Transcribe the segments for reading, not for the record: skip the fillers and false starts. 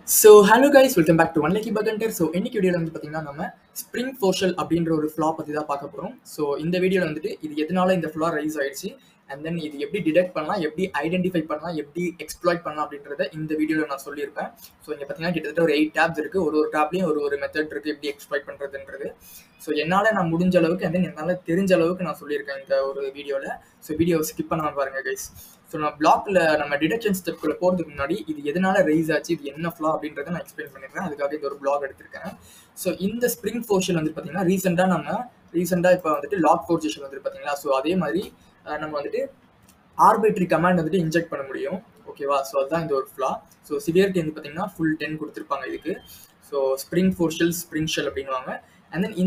Hello guys, welcome back to One Lucky Bug Hunter. இன்னைக்கு வீடியோல வந்து பாத்தீங்கன்னா நம்ம ஸ்ப்ரிங் ஃபோர்ஷல் அப்படின்ற ஒரு ஃப்ளா பத்தி தான் பார்க்க போறோம். இந்த வீடியோல வந்துட்டு இது எதனால இந்த ஃப்ளா ரைஸ் ஆயிடுச்சு அண்ட் தென் இது எப்படி டிடெக்ட் பண்ணலாம், எப்படி ஐடென்டிஃபை பண்ணலாம், எப்படி எக்ஸ்ப்ளாய்ட் பண்ணலாம் அப்படின்றத இந்த வீடியோல நான் சொல்லியிருப்பேன். இங்க பாத்தீங்கன்னா கிட்டத்தட்ட ஒரு 8 டேப்ஸ் இருக்கு. ஒரு டேப்லயும் ஒரு மெத்தட் இருக்கு எப்படி எக்ஸ்ப்ளாய்ட் பண்றதுன்றது. என்னால நான் முடிஞ்ச அளவுக்கு அண்ட் தென் என்னால தெரிஞ்ச அளவுக்கு நான் சொல்லியிருக்கேன் இந்த ஒரு வீடியோல. வீடியோ ஸ்கிப் பண்ணாம பாருங்க கைஸ். நான் பிளாக்ல நம்ம டிடெக்ஷன் ஸ்டெப்குள்ள போறதுக்கு முன்னாடி இது எதனால ரைஸ் ஆச்சு, இது என்ன ஃப்ளா அப்படின்றத நான் எக்ஸ்பிளைன் பண்ணிடுறேன். அதுக்காக இந்த ஒரு பிளாக் எடுத்திருக்கேன். இந்த ஸ்ப்ரிங் ஃபோர்ஷல் வந்து பாத்தீங்கன்னா ரீசெண்டா இப்போ வந்துட்டு லாக் ஃபோர்ஷல் வந்து பாத்தீங்களா. அதே மாதிரி நம்ம வந்துட்டு ஆர்பிட்ரி கமாண்ட் வந்துட்டு இன்ஜெக்ட் பண்ண முடியும். ஓகேவா. அதுதான் இந்த ஒரு ஃப்ளா. சிவியரிட்டி வந்து பாத்தீங்கன்னா ஃபுல் 10 கொடுத்துருப்பாங்க இதுக்கு. ஸ்ப்ரிங் ஃபோர்ஷல் ஸ்ப்ரிங் ஷெல் அப்படின்வாங்க. அண்ட் தென்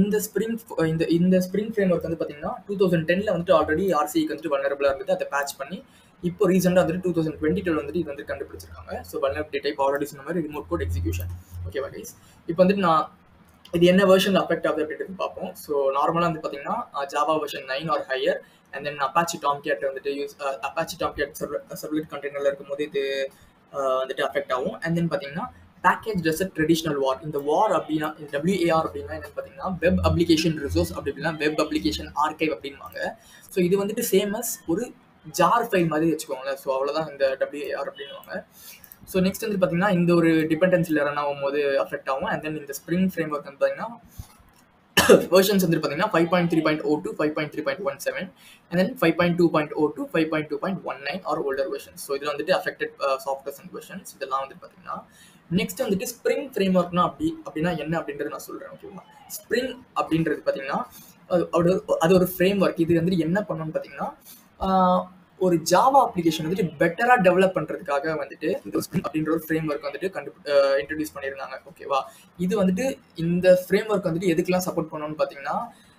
இந்த ஸ்ப்ரிங் ஃப்ரேம் ஒர்க் வந்து பாத்தீங்கன்னா 2010ல வந்துட்டு ஆல்ரெடி ஆர்சிக்கு வந்துட்டு வல்னரபிளா இருந்தது. அதை பேட்ச் பண்ணி இப்போ ரீசெண்டாக வந்துட்டு 2022 வந்துட்டு இது வந்து கண்டுபிடிச்சிருக்காங்க. வல்னரபிலிட்டி டைப் ஆல்ரெடி சொன்ன மாதிரி ரிமோட் கோட் எக்ஸிக்யூஷன். ஓகேவா கைஸ். இப்போ வந்துட்டு நான் இது என்ன வெர்ஷன் அஃபெக்ட் ஆகுது அப்படின்றது பார்ப்போம். நார்மலாக வந்து பார்த்தீங்கன்னா Java version 9 or higher and then Apache Tomcat வந்துட்டு அப்பாச்சி டாம்கேட் சர்வலெட் கண்டெய்னர்ல இருக்கும்போது இது வந்துட்டு அஃபெக்ட் ஆகும். அண்ட் தென் பார்த்தீங்கன்னா பேக்கேஜ் டெசர்ட் ட்ரெடிஷனல் வார். இந்த வார் அப்படின்னா WAR அப்படின்னா என்னன்னு பார்த்தீங்கன்னா வெப் அப்ளிகேஷன் ரிசோர்ஸ், அப்படி இல்லைன்னா வெப் அப்ளிகேஷன் ஆர்கைவ் அப்படின்வாங்க. இது வந்துட்டு சேமஸ் ஒரு ஜார் ஃபைல் மாதிரி வச்சுக்கோங்களேன். அவ்வளோதான் இந்த WAR அப்படின்வாங்க. நெக்ஸ்ட் வந்து பார்த்தீங்கன்னா இந்த ஒரு டிபெண்டன்சியில் ரன் ஆகும்போது அஃபெக்ட் ஆகும். அண்ட் தென் இந்த ஸ்ப்ரிங் ஃப்ரேம் ஒர்க் வந்து பார்த்தீங்கன்னா வெர்ஷன்ஸ் வந்து பார்த்தீங்கன்னா 5.3.02, 5.3.17 and then 5.2.02, 5.2.19 or older versions. இதில் வந்துட்டு அஃபெக்டட் சாஃப்ட்வேர்ஸ் அண்ட் வெர்ஷன்ஸ் இதெல்லாம் வந்து பார்த்தீங்கன்னா நெக்ஸ்ட் வந்துட்டு ஸ்ப்ரிங் ஃப்ரேம் ஒர்க்னா அப்படின்னா என்ன அப்படின்றது நான் சொல்கிறேன். ஓகேவா. ஸ்ப்ரிங் அப்படின்றது பார்த்தீங்கன்னா அது ஒரு ஃப்ரேம் ஒர்க். இது வந்துட்டு என்ன பண்ணணும்னு பார்த்தீங்கன்னா ஒரு ஜாவா அப்ளிகேஷன் வந்துட்டு பெட்டரா டெவலப் பண்றதுக்காக வந்துட்டு இந்த ஸ்ப்ரிங் அப்படின்ற ஒரு ஃப்ரேம் ஒர்க் வந்துட்டு இன்ட்ரடியூஸ் பண்ணியிருந்தாங்க. ஓகேவா. இது வந்துட்டு இந்த ஃப்ரேம் ஒர்க் வந்துட்டு எதுக்கெல்லாம் சப்போர்ட் பண்ணணும்னு பார்த்தீங்கன்னா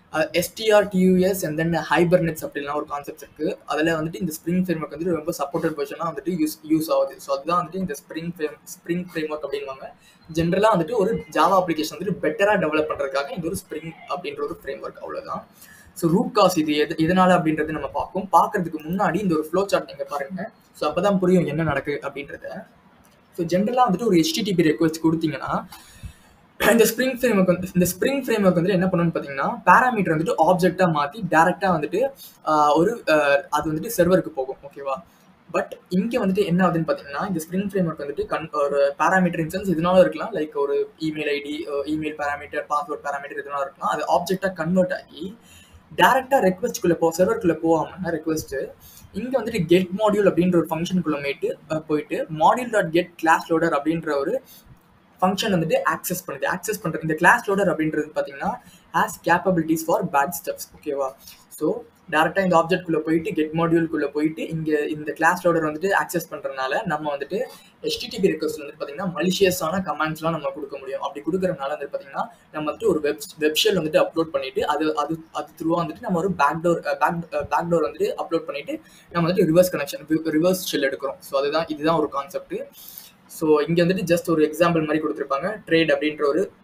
STRTUS அண்ட் தென் ஹைபர்நெட்ஸ் அப்படிலாம் ஒரு கான்செப்ட் இருக்கு. அதில் வந்துட்டு இந்த ஸ்ப்ரிங் ஃப்ரேம் ஒர்க் வந்துட்டு ரொம்ப சப்போர்ட்டட் வெர்ஷனாக வந்துட்டு யூஸ் ஆகுது. அதுதான் வந்துட்டு இந்த ஸ்ப்ரிங் ஃப்ரேம் ஒர்க் அப்படின்வாங்க. ஜென்ரலாக வந்துட்டு ஒரு ஜாவா அப்ளிகேஷன் வந்துட்டு பெட்டரா டெவலப் பண்றதுக்காக இந்த ஒரு ஸ்ப்ரிங் அப்படின்ற ஒரு ஃப்ரேம் ஒர்க். அவ்வளோதான். ரூட் காஸ் இது எதனால அப்படின்றது நம்ம பார்க்கறதுக்கு முன்னாடி இந்த ஒரு ஃப்ளோ சார்ட் நீங்க பாருங்க. அப்பதான் புரியும் என்ன நடக்கு அப்படின்றத. ஜென்ரலா வந்துட்டு ஒரு HTTP ரெக்வெஸ்ட் கொடுத்தீங்கன்னா இந்த ஸ்ப்ரிங் ஃப்ரேம் ஒர்க் வந்துட்டு என்ன பண்ணணும்னு பார்த்தீங்கன்னா பேராமீட்டர் வந்துட்டு ஆப்ஜெக்டா மாற்றி டேரக்டா வந்துட்டு அது வந்துட்டு சர்வருக்கு போகும். ஓகேவா. பட் இங்கே வந்துட்டு என்ன ஆகுதுன்னு பார்த்தீங்கன்னா இந்த ஸ்ப்ரிங் ஃப்ரேம் ஒர்க் வந்துட்டு ஒரு பேராமீட்டர் இன்ஸ்டன்ஸ் இதனால இருக்கலாம். லைக் ஒரு email ID, email parameter, password parameter இதனால இருக்கலாம். அது ஆப்ஜெக்டா கன்வெர்ட் ஆகி டேரக்டா ரெக்வெஸ்ட்குள்ள சர்வருக்குள்ள போகாம ரெக்வெஸ்ட் இங்க வந்துட்டு கெட் மாடியூல் அப்படின்ற ஒரு ஃபங்க்ஷனுக்குள்ள போயிட்டு module dot get class loader அப்படின்ற ஒரு ஃபங்க்ஷன் வந்துட்டு ஆக்சஸ் பண்றது. இந்த கிளாஸ் லோடர் அப்படின்றது பார்த்தீங்கன்னா has capabilities for bad steps. ஓகேவா. டேரக்டா இந்த ஆப்ஜெக்ட் குள்ள போயிட்டு கெட் மாடியூல்குள்ள போயிட்டு இங்க இந்த கிளாஸ் லோடர் வந்துட்டு ஆக்சஸ் பண்றதுனால நம்ம வந்துட்டு HTTP ரெக்வெஸ்ட் வந்து பாத்தீங்கன்னா மலிஷியஸான கமாண்ட்ஸ்லாம் நம்ம கொடுக்க முடியும். அப்படி கொடுக்கறதுனால வந்து பாத்தீங்கன்னா நம்ம வந்துட்டு ஒரு வெப் ஷெல் வந்துட்டு அப்லோட் பண்ணிட்டு அது த்ரூவா வந்துட்டு நம்ம ஒரு பேக்டோர் வந்துட்டு அப்லோட் பண்ணிட்டு நம்ம வந்துட்டு ரிவர்ஸ் ஷெல் எடுக்கிறோம். இதுதான் ஒரு கான்செப்ட். இங்க வந்துட்டு ஜஸ்ட் ஒரு எக்ஸாம்பிள் மாதிரி கொடுத்துருப்பாங்க. ட்ரேட் அப்படின்ற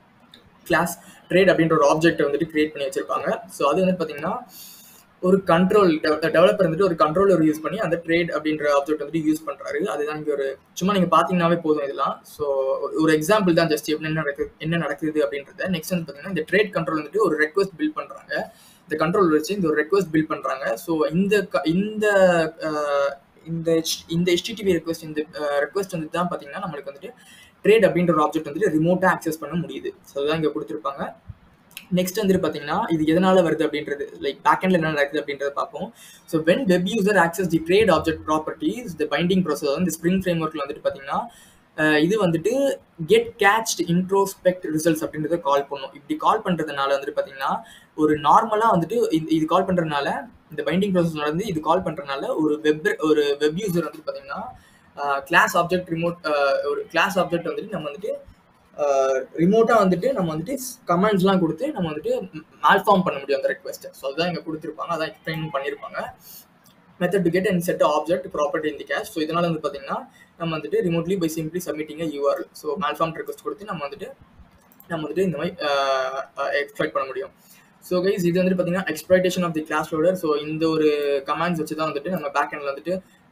ஒரு ஆப்ஜெக்ட் வந்துட்டு கிரியேட் பண்ணி வச்சிருப்பாங்க. அது வந்து பாத்தீங்கன்னா ஒரு கண்ட்ரோல் டெவலப்பர் வந்துட்டு ஒரு கண்ட்ரோலர் யூஸ் பண்ணி அந்த ட்ரேட் அப்படின்ற ஆப்ஜெக்ட் வந்துட்டு யூஸ் பண்றாரு. அதுதான் இங்க ஒரு சும்மா நீங்க பாத்தீங்கன்னாவே போதும் இதெல்லாம். ஒரு எக்ஸாம்பிள் தான் ஜஸ்ட் என்ன நடக்குது அப்படின்றத. நெக்ஸ்ட் வந்து பாத்தீங்கன்னா இந்த ட்ரேட் கண்ட்ரோல் வந்துட்டு ஒரு ரெக்வெஸ்ட் பில்ட் பண்றாங்க. இந்த கண்ட்ரோல் வச்சு இந்த ஒரு ரெக்வெஸ்ட் பில்ட் பண்றாங்க. இந்த HTTP ரெக்வெஸ்ட் வந்துட்டு தான் பாத்தீங்கன்னா நம்மளுக்கு வந்துட்டு ட்ரேட் அப்படின்ற ஒரு ஆப்ஜெக்ட் வந்துட்டு ரிமோட்டா ஆக்சஸ் பண்ண முடியுது. அதுதான் இங்க கொடுத்துருப்பாங்க. நெக்ஸ்ட் வந்துட்டு பாத்தீங்கன்னா இது எதனால வருது அப்படின்றது, லைக் பேக்எண்ட்ல என்ன நடக்குது அப்படின்றத பார்ப்போம். when web user access the trade object properties, the binding process இந்த ஸ்ப்ரிங் ஃப்ரேம் ஒர்க்ல வந்துட்டு பாத்தீங்கன்னா இது வந்துட்டு கெட் கேட்ச்ட் இன்ட்ரோஸ்பெக்ட் ரிசல்ட்ஸ் அப்படின்றத கால் பண்ணும். இப்படி கால் பண்றதுனால வந்துட்டு பாத்தீங்கன்னா ஒரு நார்மலா வந்துட்டு இது கால் பண்றதுனால இந்த பைண்டிங் ப்ராசஸ் நடந்து இது கால் பண்றதுனால ஒரு வெப் யூசர் வந்துட்டு பாத்தீங்கன்னா கிளாஸ் ஆப்ஜெக்ட் வந்துட்டு நம்ம வந்துட்டு ரிமோட்டா வந்துட்டு நம்ம வந்துட்டு கமெண்ட்ஸ்லாம் கொடுத்து நம்ம வந்துட்டு மால்ஃபார்ம் பண்ண முடியும் அந்த ரெக்வெஸ்ட். அதுதான் இங்க கொடுத்துருப்பாங்க. அதான் எக்ஸ்பிளைன் பண்ணியிருப்பாங்க. Method to get and set object property in the cache. இதனால வந்து பாத்தீங்கன்னா நம்ம வந்துட்டு remotely by simply submitting URL malform request கொடுத்து நம்ம வந்துட்டு இந்த மாதிரி எக்ஸ்ப்ளாய்ட் பண்ண முடியும். கைஸ் இது வந்துட்டு பாத்தீங்கன்னா exploitation of the class loader. இந்த ஒரு கமாண்ட்ஸ் வச்சு தான் வந்துட்டு நம்ம பேக் எண்ட்ல வந்துட்டு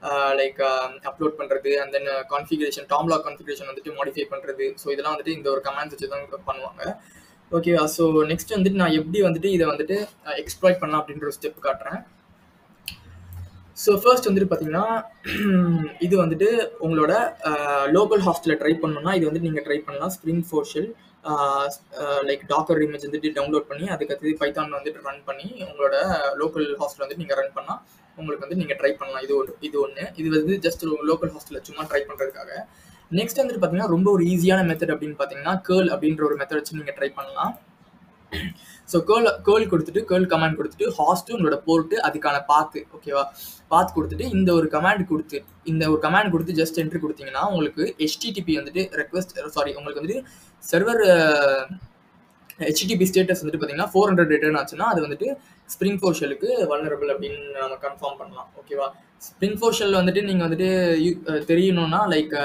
லைக் அப்லோட் பண்ணுறது அண்ட் தென் கான்ஃபிகரேஷன் டாம்லாக் கான்ஃபிகரேஷன் வந்துட்டு மாடிஃபை பண்ணுறது. ஸோ இதெல்லாம் வந்துட்டு இந்த ஒரு கமாண்ட்ஸ் வச்சு தான் பண்ணுவாங்க. ஓகேவா? ஸோ நெக்ஸ்ட் வந்துட்டு நான் எப்படி வந்துட்டு இதை வந்துட்டு எக்ஸ்ப்ளாய்ட் பண்ணலாம் அப்படின்ற ஒரு ஸ்டெப் காட்டுறேன். ஸோ ஃபர்ஸ்ட் வந்துட்டு பார்த்தீங்கன்னா இது வந்துட்டு உங்களோட லோக்கல் ஹாஸ்டில் ட்ரை பண்ணணும்னா இது வந்துட்டு நீங்கள் ட்ரை பண்ணலாம். Spring four shell like docker image வந்துட்டு டவுன்லோட் பண்ணி அதுக்கடுத்து பைத்தான் வந்துட்டு ரன் பண்ணி உங்களோட லோக்கல் ஹாஸ்டில் வந்துட்டு நீங்கள் ரன் பண்ணால் உங்களுக்கு வந்து நீங்கள் ட்ரை பண்ணலாம். இது ஒன்று. இது வந்து ஜஸ்ட் லோக்கல் ஹாஸ்டில் சும்மா ட்ரை பண்ணுறதுக்காக. நெக்ஸ்ட் வந்துட்டு பார்த்தீங்கன்னா ரொம்ப ஒரு ஈஸியான மெத்தட் அப்படின்னு பார்த்தீங்கன்னா கேர்ள் அப்படின்ற ஒரு மெத்தட் வச்சு நீங்கள் ட்ரை பண்ணலாம். ஸோ கேர்ள் கொடுத்துட்டு கேர்ள் கமாண்ட் கொடுத்துட்டு ஹாஸ்ட்டு உங்களோட போர்ட்டு அதுக்கான பாத்து, ஓகேவா, பாத் கொடுத்துட்டு இந்த ஒரு கமாண்ட் கொடுத்து ஜஸ்ட் என்ட்ரி கொடுத்தீங்கன்னா உங்களுக்கு ஹெச்டிடிபி வந்துட்டு உங்களுக்கு வந்துட்டு சர்வர் ஹெச்டிடிபி ஸ்டேட்டஸ் வந்துட்டு பார்த்தீங்கன்னா 400 ரிட்டர்ன் ஆச்சுன்னா அது வந்துட்டு ஸ்ப்ரிங் ஃபோர்ஷலுக்கு வல்னரபிள் அப்படின்னு நம்ம கன்ஃபார்ம் பண்ணலாம். ஓகேவா? ஸ்ப்ரிங் ஃபோர்ஷல் வந்துட்டு நீங்கள் வந்துட்டு தெரியணும்னா like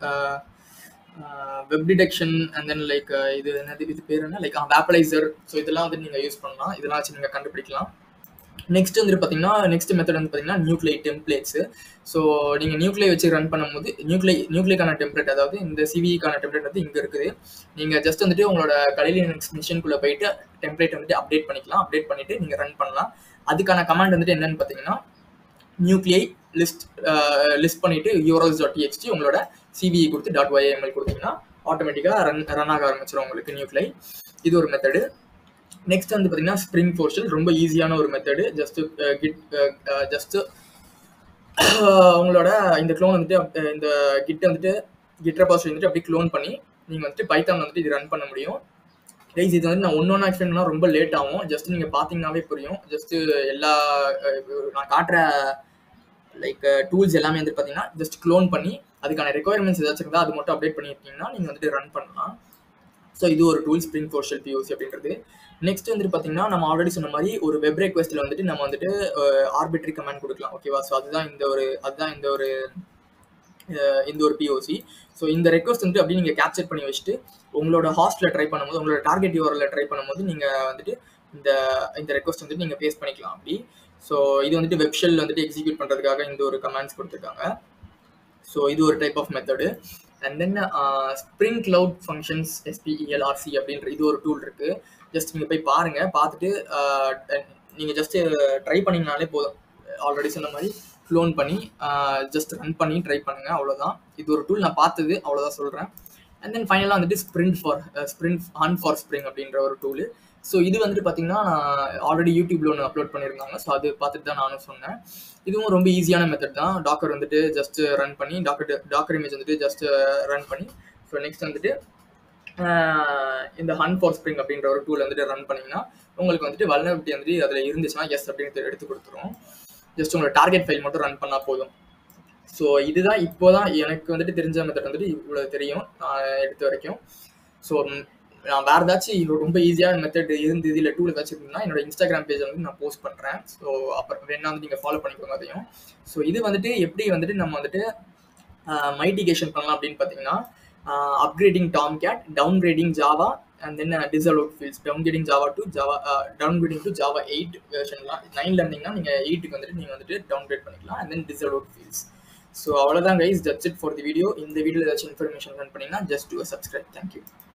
web detection and then like இது பேர் என்ன லைக் வேப்பலைசர். ஸோ இதெல்லாம் வந்து நீங்கள் யூஸ் பண்ணலாம். இதெல்லாம் வச்சு நீங்கள் கண்டுபிடிக்கலாம். நெக்ஸ்ட் வந்துட்டு பார்த்தீங்கன்னா நெக்ஸ்ட் மெத்தட் வந்து பார்த்தீங்கன்னா நியூக்ளை டெம்ப்ளேட்ஸ். ஸோ நீங்கள் நியூக்ளை வச்சு ரன் பண்ணும்போது நியூக்ளைக்கான டெம்ப்ளேட், அதாவது இந்த சிவிக்கான டெம்ப்ளேட் வந்து இங்கே இருக்குது. நீங்கள் ஜஸ்ட் வந்துட்டு உங்களோட கலைலி லினக்ஸ் மிஷின்குள்ளே போயிட்டு டெம்ப்ளேட் வந்துட்டு அப்டேட் பண்ணிக்கலாம். அப்டேட் பண்ணிவிட்டு நீங்கள் ரன் பண்ணலாம். அதுக்கான கமாண்ட் வந்துட்டு என்னன்னு பார்த்தீங்கன்னா நியூக்ளியை லிஸ்ட் பண்ணிவிட்டு urls.txt உங்களோட சிவிஇ கொடுத்து .yml கொடுத்தீங்கன்னா ஆட்டோமேட்டிக்காக ரன் ஆக ஆரம்பிச்சிடும் உங்களுக்கு நியூக்ளை. இது ஒரு மெத்தடு. நெக்ஸ்ட் வந்து பார்த்தீங்கன்னா ஸ்ப்ரிங் ஃபோர்ஷல் ரொம்ப ஈஸியான ஒரு மெத்தடு. ஜஸ்ட்டு உங்களோட இந்த க்ளோன் வந்துட்டு இந்த கிட் ரெபாசிட்டரி வந்துட்டு அப்படியே க்ளோன் பண்ணி நீங்கள் வந்துட்டு பைத்தான் வந்துட்டு இது ரன் பண்ண முடியும். கைஸ் இது வந்து நான் ஒன்று எக்ஸ்பிளைன் பண்ணால் ரொம்ப லேட் ஆகும். ஜஸ்ட் நீங்கள் பார்த்தீங்கன்னாவே புரியும். ஜஸ்ட்டு எல்லா நான் காட்டுற லைக் டூல்ஸ் எல்லாமே வந்துட்டு பார்த்தீங்கன்னா ஜஸ்ட் க்ளோன் பண்ணி அதுக்கான ரெக்குயர்மெண்ட்ஸ் ஏதாச்சும் இருந்தால் அது மட்டும் அப்டேட் பண்ணியிருக்கீங்கன்னா நீங்கள் வந்துட்டு ரன் பண்ணலாம். ஸோ இது ஒரு டூல் ஸ்ப்ரிங் ஃபோர்ஷல் POC அப்படின்றது. நெக்ஸ்ட் வந்துட்டு பார்த்தீங்கன்னா நம்ம ஆல்ரெடி சொன்ன மாதிரி ஒரு வெப் ரெக்வெஸ்ட்டில் வந்துட்டு நம்ம வந்துட்டு ஆர்பிட்ரி கமாண்ட் கொடுக்கலாம். ஓகேவா? ஸோ அதுதான் இந்த ஒரு POC. ஸோ இந்த ரெக்வெஸ்ட் வந்துட்டு அப்படியே நீங்கள் கேப்சர் பண்ணி வச்சுட்டு உங்களோட ஹாஸ்ட்டில் ட்ரை பண்ணும்போது உங்களோட டார்கெட் URL ட்ரை பண்ணும்போது நீங்கள் வந்துட்டு இந்த ரெக்வெஸ்ட் வந்துட்டு நீங்கள் பேஸ்ட் பண்ணிக்கலாம் அப்படி. ஸோ இது வந்துட்டு வெப்ஷெல் வந்துட்டு எக்ஸிக்யூட் பண்ணுறதுக்காக இந்த ஒரு கமாண்ட்ஸ் கொடுத்துருக்காங்க. ஸோ இது ஒரு type of method. And then spring cloud functions SPELRC அப்படின்ற இது ஒரு டூல் இருக்குது. ஜஸ்ட் நீங்கள் போய் பாருங்கள். பார்த்துட்டு நீங்கள் ஜஸ்ட்டு ட்ரை பண்ணிங்கனாலே போதும். ஆல்ரெடி சொன்ன மாதிரி க்ளோன் பண்ணி ஜஸ்ட் ரன் பண்ணி ட்ரை பண்ணுங்கள், அவ்வளோதான். இது ஒரு டூல் நான் பார்த்தது, அவ்வளோதான் சொல்கிறேன். அண்ட் தென் ஃபைனலாக வந்துட்டு ஹன் ஃபார் ஸ்ப்ரிங் அப்படின்ற ஒரு டூலு. ஸோ இது வந்துட்டு பார்த்தீங்கன்னா ஆல்ரெடி யூடியூப்ல ஒன்று அப்லோட் பண்ணியிருந்தாங்க. ஸோ அது பார்த்துட்டு தான் நானும் சொன்னேன். இதுவும் ரொம்ப ஈஸியான மெத்தட் தான். டாக்கர் வந்துட்டு ஜஸ்ட் ரன் பண்ணி டாக்கர் இமேஜ் வந்துட்டு ஜஸ்ட் ரன் பண்ணி ஸோ நெக்ஸ்ட் வந்துட்டு இந்த ஹன் ஃபார் ஸ்ப்ரிங் அப்படின்ற ஒரு டூல் வந்துட்டு ரன் பண்ணிங்கன்னா உங்களுக்கு வந்துட்டு வல்னரபிலிட்டி வந்துட்டு அதில் இருந்துச்சுன்னா எஸ் அப்படின்னு எடுத்து கொடுத்துரும். ஜஸ்ட் உங்களோட டார்கெட் ஃபைல் மட்டும் ரன் பண்ணால் போதும். ஸோ இதுதான் இப்போதான் எனக்கு வந்துட்டு தெரிஞ்ச மெத்தட் வந்துட்டு இவ்வளோ தெரியும் நான் எடுத்த வரைக்கும். ஸோ நான் வேறு ஏதாச்சும் ரொம்ப ஈஸியான மெத்தட் இருந்து இதில் டூல் ஏதாச்சும் இருந்ததுன்னா என்னோட இன்ஸ்டாகிராம் பேஜில் வந்து நான் போஸ்ட் பண்ணுறேன். ஸோ அப்புறம் வேணா வந்து நீங்கள் ஃபாலோ பண்ணிக்கோங்க அதையும். ஸோ இது வந்துட்டு எப்படி வந்துட்டு நம்ம வந்துட்டு மைட்டிகேஷன் பண்ணலாம் அப்படின்னு பார்த்தீங்கன்னா upgrading Tomcat, downgrading Java and then disallowed fields, downgrading to Java 8 வெர்ஷன்லாம் 9ல இருந்தீங்கன்னா நீங்கள் 8க்கு வந்துட்டு நீங்கள் வந்துட்டு டவுன்கிரேட் பண்ணிக்கலாம். And then disallowed fields. So அவ்வளோதான் guys, that's it for the video. இந்த வீடியோவில் ஏதாச்சும் இன்ஃபர்மேஷன் ரன் பண்ணிங்கன்னா ஜஸ்ட் டு சப்ஸ்கிரைப். தேங்க்யூ.